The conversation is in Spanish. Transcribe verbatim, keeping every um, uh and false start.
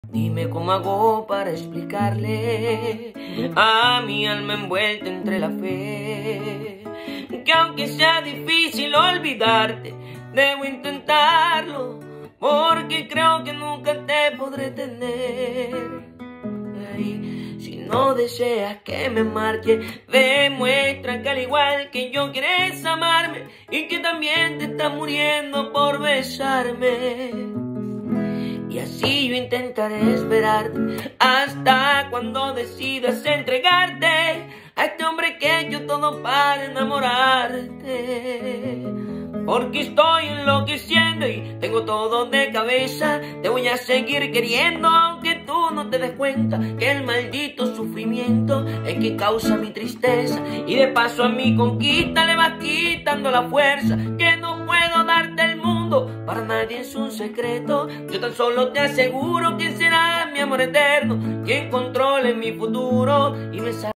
Dime cómo hago para explicarle a mi alma envuelta entre la fe que aunque sea difícil olvidarte, debo intentarlo, porque creo que nunca te podré tener. Ay, si no deseas que me marche, demuestra que al igual que yo quieres amarme y que también te estás muriendo por besarme. Y así yo intentaré esperarte hasta cuando decidas entregarte a este hombre que yo todo para enamorarte. Porque estoy enloqueciendo y tengo todo de cabeza. Te voy a seguir queriendo aunque tú no te des cuenta que el maldito sufrimiento es que causa mi tristeza. Y de paso a mi conquista le vas quitando la fuerza. Que no puedo darte el mundo, para nadie es un secreto. Yo tan solo te aseguro que será mi amor eterno quien controle mi futuro y me